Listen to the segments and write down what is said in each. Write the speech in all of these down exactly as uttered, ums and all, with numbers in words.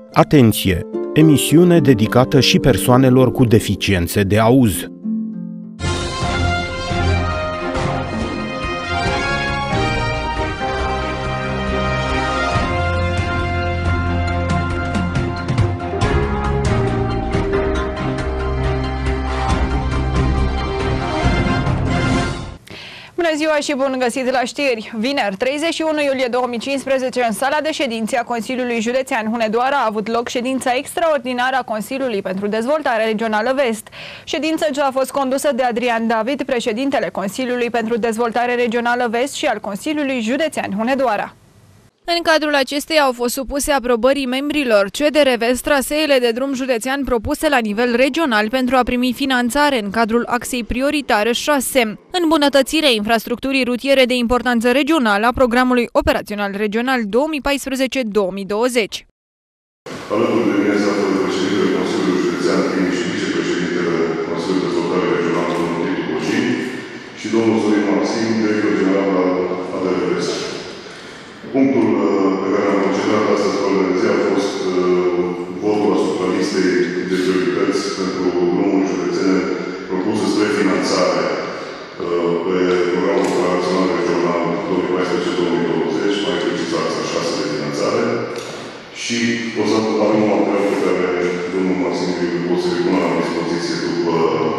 Atenție! Emisiune dedicată și persoanelor cu deficiențe de auz. Bună ziua și bun găsit la știri! Vineri, treizeci și unu iulie două mii cincisprezece, în sala de ședințe a Consiliului Județean Hunedoara a avut loc ședința extraordinară a Consiliului pentru Dezvoltare Regională Vest. Ședință ce a fost condusă de Adrian David, președintele Consiliului pentru Dezvoltare Regională Vest și al Consiliului Județean Hunedoara. În cadrul acesteia au fost supuse aprobării membrilor C D R Vest traseele de drum județean propuse la nivel regional pentru a primi finanțare în cadrul axei prioritare șase, îmbunătățirea infrastructurii rutiere de importanță regională a programului operațional regional două mii paisprezece două mii douăzeci. Alături de mine se află președintele Consiliului Județean Timiș și vicepreședintele Consiliului de Dezvoltare Regională, domnul Titu Bocin, și domnul Sorin Maxim, director general al A D R Vest. Punctul pe care am procedat astăzi pe ordinea de zi a fost votul asupra listei de priorități pentru drumuri județene propuse spre finanțare pe programul operațional regional două mii paisprezece două mii douăzeci, mai precis axa șase de finanțare. Și o să avem un material pe care domnul Maxim o să-i pună la dispoziție după...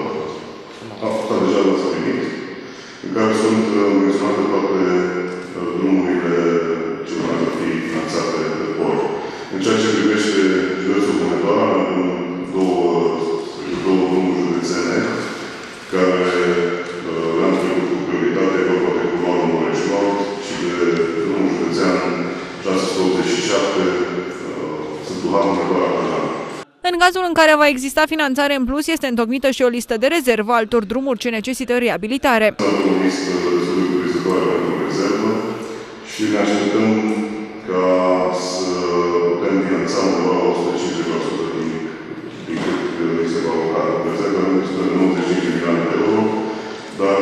Asta deja l-ați primit, în care sunt menționate toate drumurile ce urmează fi finanțate de port. În ceea ce privește județul Hunedoara, avem două, două drumuri județene care le-am trecut cu prioritate, vorba de culoarul Mureș-Nord și de drumul județean șase sute optzeci și șapte, Sătuhan Hunedoara-Căjan. În cazul în care va exista finanțare în plus, este întocmită și o listă de rezervă altor drumuri ce necesită reabilitare. O listă destul de cuprinzătoare pentru rezervă și ne așteptăm ca să putem finanța undeva la o sută cincizeci la sută din, din cât se va aloca în rezervă, o sută nouăzeci și cinci de milioane de euro, dar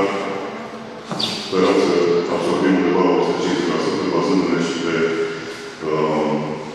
sperăm să absorbim undeva la o sută cincizeci la sută, bazându-ne și pe uh,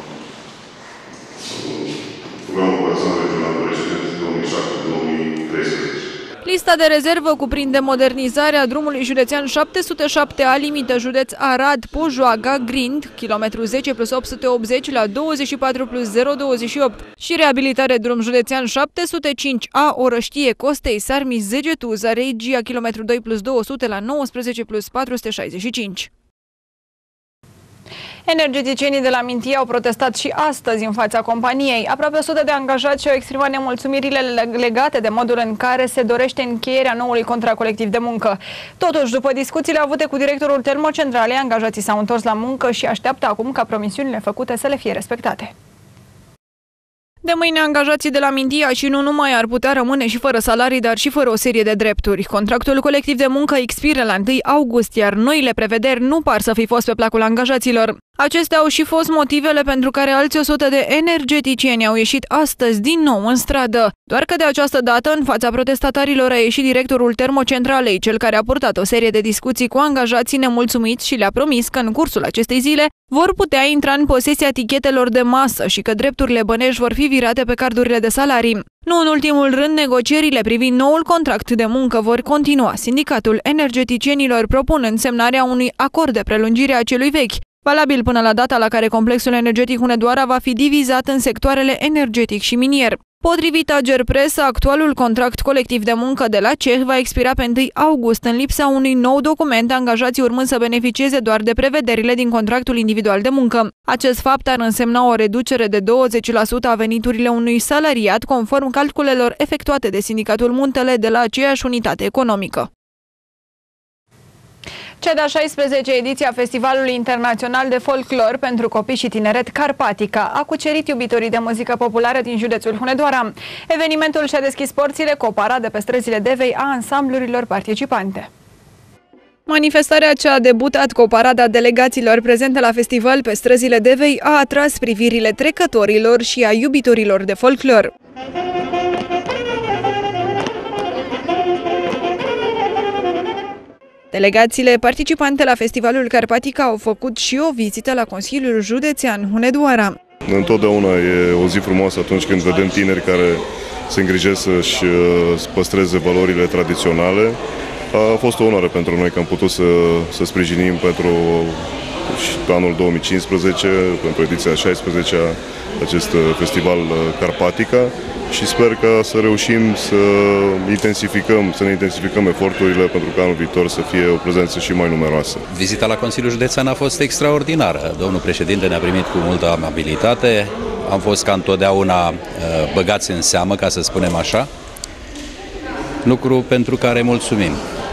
programul operațional regional precedent două mii șapte două mii treisprezece. Lista de rezervă cuprinde modernizarea drumului județean șapte sute șapte A, limită județ Arad, Pojoaga, Grind, kilometru zece plus opt sute optzeci la douăzeci și patru plus zero douăzeci și opt și reabilitare drum județean șapte sute cinci A, Orăștie, Costei, Sarmis, Zegetuza, Regia, kilometru doi plus două sute la nouăsprezece plus patru sute șaizeci și cinci. Energeticienii de la Mintia au protestat și astăzi în fața companiei. Aproape o sută de angajați și-au exprimat nemulțumirile legate de modul în care se dorește încheierea noului contract colectiv de muncă. Totuși, după discuțiile avute cu directorul termocentralei, angajații s-au întors la muncă și așteaptă acum ca promisiunile făcute să le fie respectate. De mâine, angajații de la Mintia și nu numai ar putea rămâne și fără salarii, dar și fără o serie de drepturi. Contractul colectiv de muncă expiră la întâi august, iar noile prevederi nu par să fi fost pe placul angajaților. Acestea au și fost motivele pentru care alți o sută de energeticieni au ieșit astăzi din nou în stradă. Doar că de această dată, în fața protestatarilor, a ieșit directorul termocentralei, cel care a purtat o serie de discuții cu angajații nemulțumiți și le-a promis că în cursul acestei zile vor putea intra în posesia tichetelor de masă și că drepturile bănești vor fi virate pe cardurile de salarii. Nu în ultimul rând, negocierile privind noul contract de muncă vor continua. Sindicatul energeticienilor propune însemnarea unui acord de prelungire a celui vechi, valabil până la data la care complexul energetic Hunedoara va fi divizat în sectoarele energetic și minier. Potrivit Agerpres, actualul contract colectiv de muncă de la C E H va expira pe întâi august, în lipsa unui nou document, angajații urmând să beneficieze doar de prevederile din contractul individual de muncă. Acest fapt ar însemna o reducere de douăzeci la sută a veniturile unui salariat, conform calculelor efectuate de Sindicatul Muntele de la aceeași unitate economică. Cea de-a șaisprezecea ediție a Festivalului Internațional de Folclor pentru Copii și Tineret Carpatica a cucerit iubitorii de muzică populară din județul Hunedoara. Evenimentul și-a deschis porțile cu o paradă pe străzile Devei a ansamblurilor participante. Manifestarea ce a debutat cu o parada delegaților prezente la festival pe străzile Devei a atras privirile trecătorilor și a iubitorilor de folclor. Delegațiile participante la Festivalul Carpatica au făcut și o vizită la Consiliul Județean Hunedoara. Întotdeauna e o zi frumoasă atunci când vedem tineri care se îngrijesc să-și păstreze valorile tradiționale. A fost o onoare pentru noi că am putut să, să sprijinim pentru anul două mii cincisprezece, pentru ediția șaisprezecea, acest festival Carpatica și sper că să reușim să intensificăm, să ne intensificăm eforturile pentru că anul viitor să fie o prezență și mai numeroasă. Vizita la Consiliul Județean a fost extraordinară. Domnul președinte ne-a primit cu multă amabilitate. Am fost ca întotdeauna băgați în seamă, ca să spunem așa, lucru pentru care mulțumim.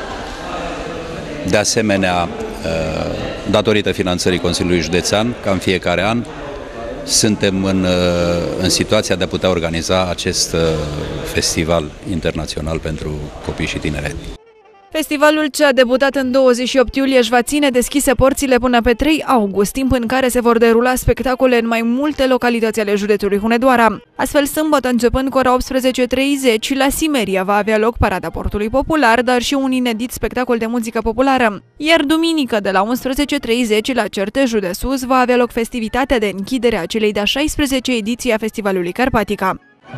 De asemenea, datorită finanțării Consiliului Județean, ca în fiecare an, suntem în, în situația de a putea organiza acest festival internațional pentru copii și tineret. Festivalul, ce a debutat în douăzeci și opt iulie, își va ține deschise porțile până pe trei august, timp în care se vor derula spectacole în mai multe localități ale județului Hunedoara. Astfel, sâmbătă, începând cu ora optsprezece și treizeci, la Simeria va avea loc Parada Portului Popular, dar și un inedit spectacol de muzică populară. Iar duminică, de la unsprezece și treizeci, la Certejul de Sus, va avea loc festivitatea de închidere a celei de-a șaisprezecea ediții a Festivalului Carpatica.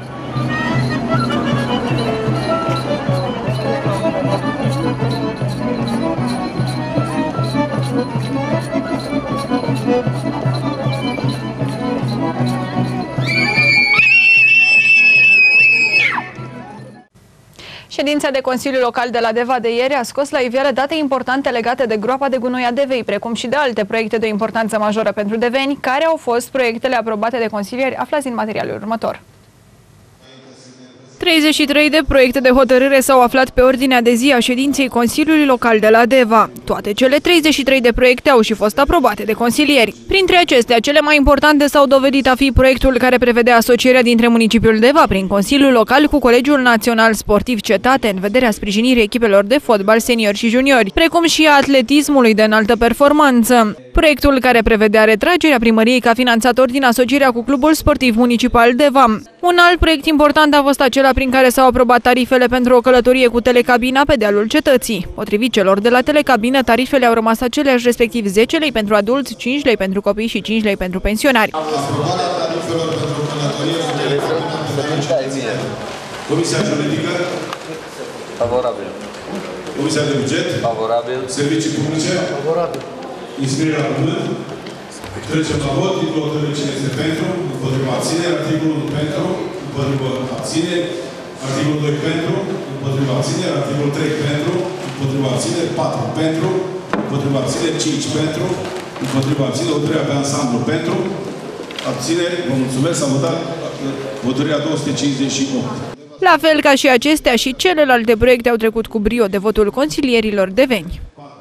Ședința de Consiliu Local de la Deva de ieri a scos la iveală date importante legate de groapa de gunoi a Devei, precum și de alte proiecte de importanță majoră pentru deveni, care au fost proiectele aprobate de consilieri, aflați în materialul următor. treizeci și trei de proiecte de hotărâre s-au aflat pe ordinea de zi a ședinței Consiliului Local de la Deva. Toate cele treizeci și trei de proiecte au și fost aprobate de consilieri. Printre acestea, cele mai importante s-au dovedit a fi proiectul care prevedea asocierea dintre municipiul Deva prin Consiliul Local cu Colegiul Național Sportiv Cetate în vederea sprijinirii echipelor de fotbal seniori și juniori, precum și a atletismului de înaltă performanță. Proiectul care prevedea retragerea primăriei ca finanțator din asocierea cu Clubul Sportiv Municipal Deva. Un alt proiect important a fost acela prin care s-au aprobat tarifele pentru o călătorie cu telecabina pe dealul cetății. Potrivit celor de la telecabină, tarifele au rămas aceleași, respectiv zece lei pentru adulți, cinci lei pentru copii și cinci lei pentru pensionari. Aprobarea tarifelor pentru călătorie cu telecabina pe dealul cetății. Comisia Juridică? Favorabil. Comisia de Buget? Favorabil. Servicii Publice? Favorabil. Inscrierea la cuvânt? Trecem la vot. Titlul hotărârii: cine este pentru? Împotriva abțineri. Articolul unu pentru? Împotriva abțineri. Articolul doi pentru? Împotriva abțineri. Articolul trei pentru? Împotriva abțineri. patru pentru? Împotriva abțineri. cinci pentru? Împotriva abțineri. Hotărârea pe ansamblu pentru? Abțineri. Vă mulțumesc. Am votat hotărârea două sute cincizeci și opt. La fel ca și acestea, și celelalte proiecte au trecut cu brio de votul consilierilor deveni.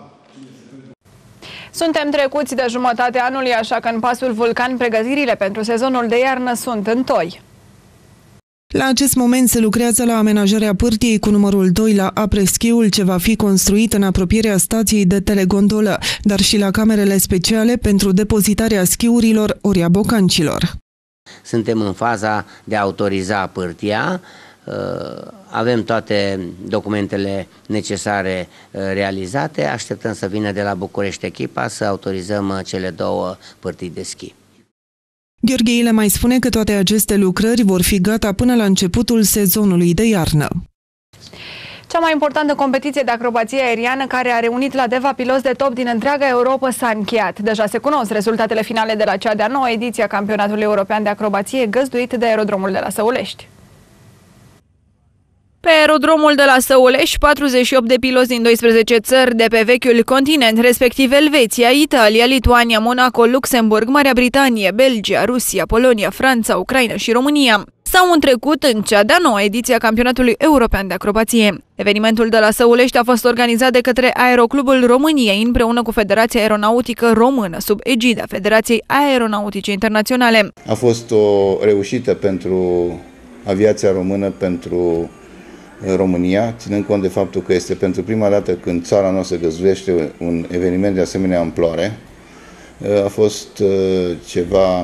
Suntem trecuți de jumătatea anului, așa că în pasul Vulcan pregătirile pentru sezonul de iarnă sunt întoi. La acest moment se lucrează la amenajarea pârtiei cu numărul doi la apreschiul, ce va fi construit în apropierea stației de telegondolă, dar și la camerele speciale pentru depozitarea schiurilor ori a bocancilor. Suntem în faza de a autoriza pârtia. Avem toate documentele necesare realizate, așteptăm să vină de la București echipa să autorizăm cele două pârtii de schi. Gheorghe Ile mai spune că toate aceste lucrări vor fi gata până la începutul sezonului de iarnă. Cea mai importantă competiție de acrobație aeriană care a reunit la Deva piloți de top din întreaga Europa s-a încheiat. Deja se cunosc rezultatele finale de la cea de-a noua ediție a Campionatului European de Acrobație, găzduit de Aerodromul de la Săulești. Pe aerodromul de la Săulești, patruzeci și opt de piloți din doisprezece țări de pe vechiul continent, respectiv Elveția, Italia, Lituania, Monaco, Luxemburg, Marea Britanie, Belgia, Rusia, Polonia, Franța, Ucraina și România, s-au întrecut în cea de-a noua ediție a Campionatului European de Acrobație. Evenimentul de la Săulești a fost organizat de către Aeroclubul României împreună cu Federația Aeronautică Română, sub egida Federației Aeronautice Internaționale. A fost o reușită pentru aviația română, pentru România, ținând cont de faptul că este pentru prima dată când țara noastră găzduiește un eveniment de asemenea amploare. A fost ceva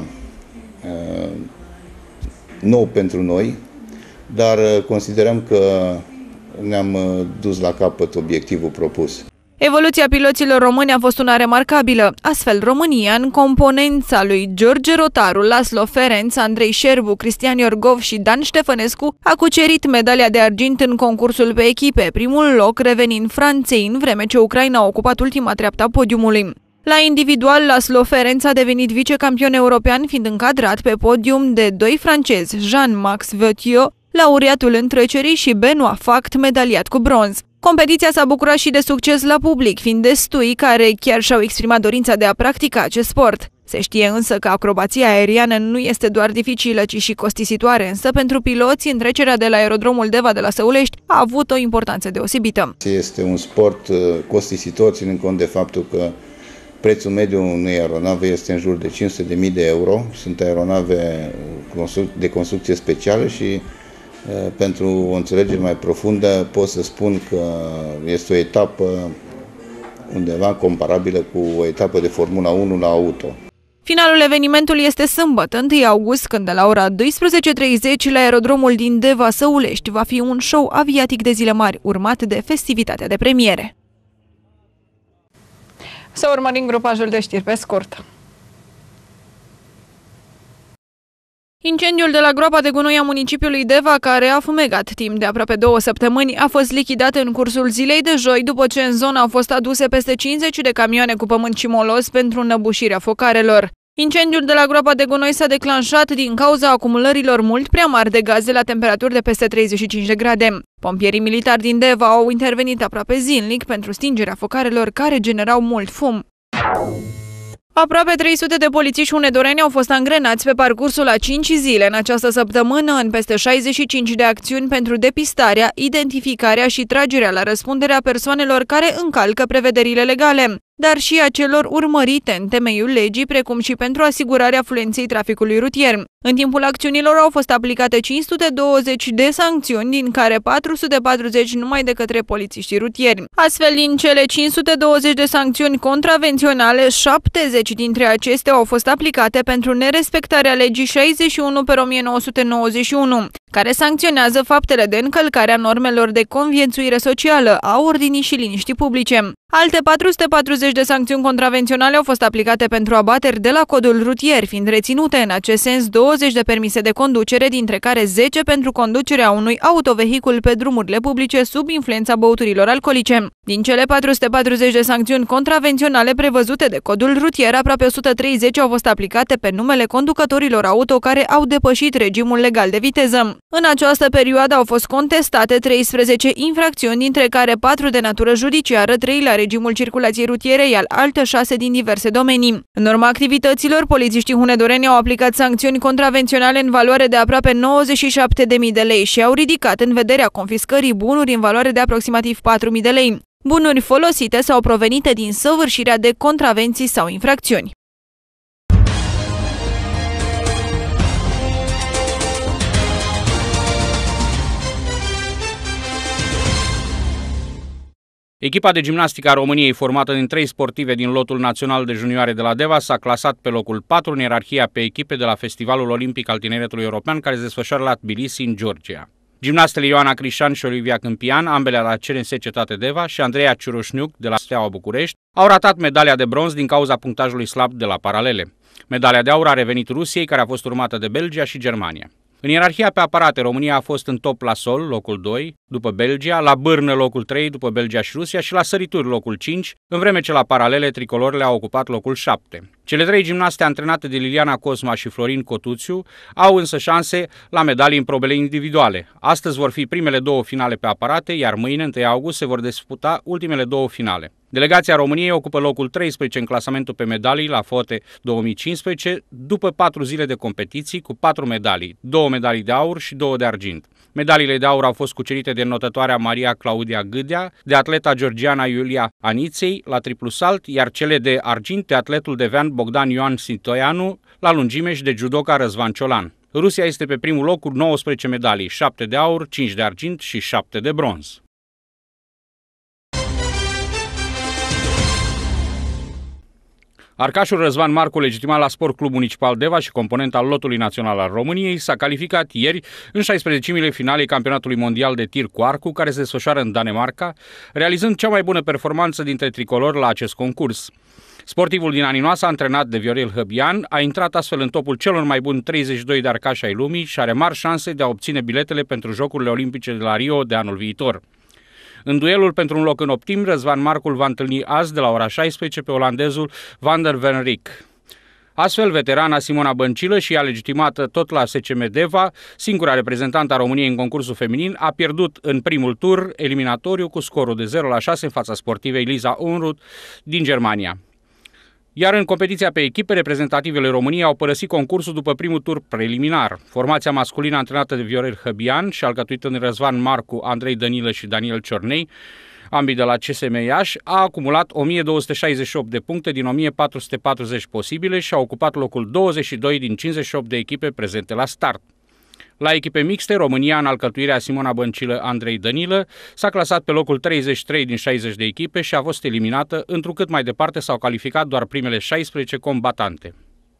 nou pentru noi, dar considerăm că ne-am dus la capăt obiectivul propus. Evoluția piloților români a fost una remarcabilă. Astfel, România, în componența lui George Rotaru, Laszlo Ferenc, Andrei Șerbu, Cristian Iorgov și Dan Ștefănescu, a cucerit medalia de argint în concursul pe echipe, primul loc revenind Franței, în vreme ce Ucraina a ocupat ultima treaptă a podiumului. La individual, Laszlo Ferenc a devenit vicecampion european, fiind încadrat pe podium de doi francezi, Jean-Max Vautiot, laureatul întrecerii, și Benoît Fact, medaliat cu bronz. Competiția s-a bucurat și de succes la public, fiind destui care chiar și-au exprimat dorința de a practica acest sport. Se știe însă că acrobația aeriană nu este doar dificilă, ci și costisitoare, însă pentru piloți, întrecerea de la aerodromul Deva de la Săulești a avut o importanță deosebită. Este un sport costisitor, ținând cont de faptul că prețul mediu unei aeronave este în jur de cinci sute de mii de euro. Sunt aeronave de construcție specială și pentru o înțelegere mai profundă pot să spun că este o etapă undeva comparabilă cu o etapă de Formula unu la auto. Finalul evenimentului este sâmbătă, întâi august, când de la ora douăsprezece și treizeci la aerodromul din Deva Săulești va fi un show aviatic de zile mari, urmat de festivitatea de premiere. Să urmărim grupajul de știri pe scurt. Incendiul de la groapa de gunoi a municipiului Deva, care a fumegat timp de aproape două săptămâni, a fost lichidat în cursul zilei de joi, după ce în zonă au fost aduse peste cincizeci de camioane cu pământ și molos pentru înăbușirea focarelor. Incendiul de la groapa de gunoi s-a declanșat din cauza acumulărilor mult prea mari de gaze la temperaturi de peste treizeci și cinci de grade. Pompierii militari din Deva au intervenit aproape zilnic pentru stingerea focarelor care generau mult fum. Aproape trei sute de polițiști hunedoreni au fost angrenați pe parcursul a cinci zile în această săptămână în peste șaizeci și cinci de acțiuni pentru depistarea, identificarea și tragerea la răspundere a persoanelor care încalcă prevederile legale, dar și a celor urmărite în temeiul legii, precum și pentru asigurarea fluenței traficului rutier. În timpul acțiunilor au fost aplicate cinci sute douăzeci de sancțiuni, din care patru sute patruzeci numai de către polițiștii rutieri. Astfel, din cele cinci sute douăzeci de sancțiuni contravenționale, șaptezeci dintre acestea au fost aplicate pentru nerespectarea legii șaizeci și unu pe o mie nouă sute nouăzeci și unu, care sancționează faptele de încălcare a normelor de conviețuire socială, a ordinii și liniștii publice. Alte patru sute patruzeci de sancțiuni contravenționale au fost aplicate pentru abateri de la codul rutier, fiind reținute în acest sens douăzeci de permise de conducere, dintre care zece pentru conducerea unui autovehicul pe drumurile publice sub influența băuturilor alcoolice. Din cele patru sute patruzeci de sancțiuni contravenționale prevăzute de codul rutier, aproape o sută treizeci au fost aplicate pe numele conducătorilor auto care au depășit regimul legal de viteză. În această perioadă au fost contestate treisprezece infracțiuni, dintre care patru de natură judiciară, trei la regimul circulației rutiere, iar alte șase din diverse domenii. În urma activităților, polițiștii hunedoreni au aplicat sancțiuni contravenționale în valoare de aproape nouăzeci și șapte de mii de lei și au ridicat în vederea confiscării bunuri în valoare de aproximativ patru mii de lei. Bunuri folosite sau provenite din săvârșirea de contravenții sau infracțiuni. Echipa de gimnastică a României, formată din trei sportive din lotul național de junioare de la Deva, s-a clasat pe locul patru în ierarhia pe echipe de la Festivalul Olimpic al Tineretului European, care se desfășoară la Tbilisi, în Georgia. Gimnastele Ioana Crișan și Olivia Câmpian, ambele la C N S Cetate Deva, și Andreea Ciurușniuc de la Steaua București, au ratat medalia de bronz din cauza punctajului slab de la paralele. Medalia de aur a revenit Rusiei, care a fost urmată de Belgia și Germania. În ierarhia pe aparate, România a fost în top la sol, locul doi, după Belgia, la bârnă, locul trei, după Belgia și Rusia, și la sărituri, locul cinci, în vreme ce la paralele tricolorele au ocupat locul șapte. Cele trei gimnaste antrenate de Liliana Cosma și Florin Cotuțiu au însă șanse la medalii în probele individuale. Astăzi vor fi primele două finale pe aparate, iar mâine, întâi august, se vor disputa ultimele două finale. Delegația României ocupă locul treisprezece în clasamentul pe medalii la Fote două mii cincisprezece, după patru zile de competiții cu patru medalii, două medalii de aur și două de argint. Medaliile de aur au fost cucerite de înotătoarea Maria Claudia Gâdea, de atleta georgiana Iulia Aniței la triplu salt, iar cele de argint de atletul devean Bogdan Ioan Sintoianu la lungime și de judoca Răzvan Ciolan. Rusia este pe primul loc cu nouăsprezece medalii, șapte de aur, cinci de argint și șapte de bronz. Arcașul Răzvan Marcu, legitimat la Sport Club Municipal Deva și component al lotului național al României, s-a calificat ieri în șaisprezecimile finalei campionatului mondial de tir cu arcul, care se desfășoară în Danemarca, realizând cea mai bună performanță dintre tricolori la acest concurs. Sportivul din Aninoasa, antrenat de Viorel Hăbian, a intrat astfel în topul celor mai buni treizeci și doi de arcași ai lumii și are mari șanse de a obține biletele pentru Jocurile Olimpice de la Rio de anul viitor. În duelul pentru un loc în optim, Răzvan Marcul va întâlni azi de la ora șaisprezece pe olandezul Van der Venrik. Astfel, veterana Simona Băncilă și ea legitimată tot la S C M Deva, singura reprezentantă a României în concursul feminin, a pierdut în primul tur eliminatoriu cu scorul de zero la șase în fața sportivei Lisa Unruth din Germania. Iar în competiția pe echipe, reprezentativele României au părăsit concursul după primul tur preliminar. Formația masculină antrenată de Viorel Hăbian și alcătuită în Răzvan Marcu, Andrei Dănilă și Daniel Ciornei, ambii de la C S M Iași, a acumulat o mie două sute șaizeci și opt de puncte din o mie patru sute patruzeci posibile și a ocupat locul douăzeci și doi din cincizeci și opt de echipe prezente la start. La echipe mixte, România, în alcătuirea Simona Băncilă, Andrei Dănilă, s-a clasat pe locul treizeci și trei din șaizeci de echipe și a fost eliminată, întrucât mai departe s-au calificat doar primele șaisprezece combatante.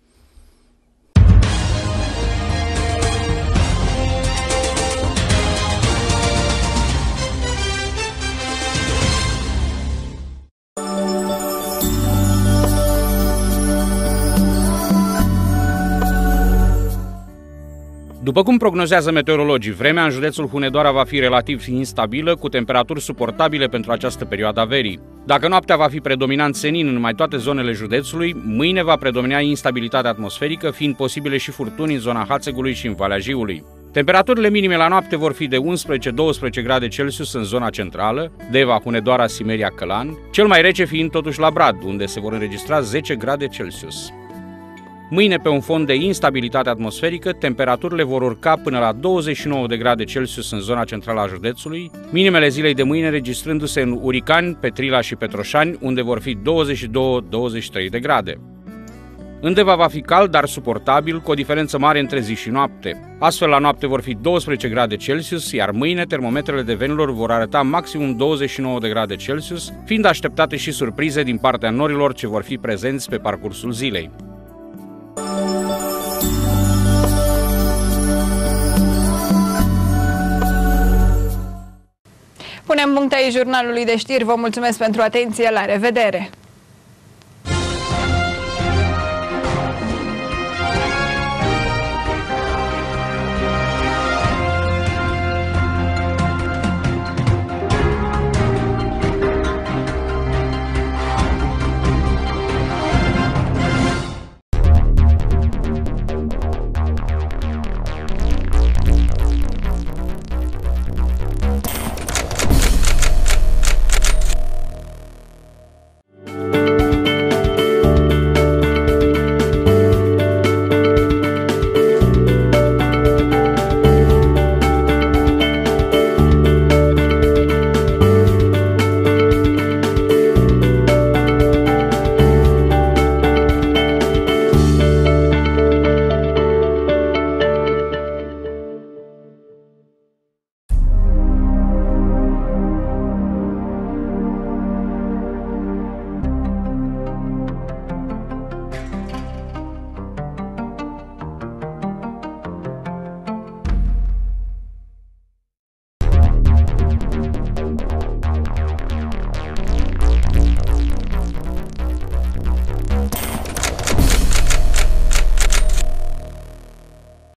După cum prognozează meteorologii, vremea în județul Hunedoara va fi relativ instabilă, cu temperaturi suportabile pentru această perioadă a verii. Dacă noaptea va fi predominant senin în mai toate zonele județului, mâine va predomina instabilitatea atmosferică, fiind posibile și furtuni în zona Hațegului și în Valea Jiului. Temperaturile minime la noapte vor fi de unsprezece douăsprezece grade Celsius în zona centrală, Deva, Hunedoara, Simeria, Călan, cel mai rece fiind totuși la Brad, unde se vor înregistra zece grade Celsius. Mâine, pe un fond de instabilitate atmosferică, temperaturile vor urca până la douăzeci și nouă de grade Celsius în zona centrală a județului, minimele zilei de mâine registrându-se în Uricani, Petrila și Petroșani, unde vor fi douăzeci și doi - douăzeci și trei de grade. În Deva va fi cald, dar suportabil, cu o diferență mare între zi și noapte. Astfel, la noapte vor fi doisprezece grade Celsius, iar mâine termometrele de venilor vor arăta maximum douăzeci și nouă de grade Celsius, fiind așteptate și surprize din partea norilor ce vor fi prezenți pe parcursul zilei. Punem punct aici jurnalului de știri. Vă mulțumesc pentru atenție. La revedere!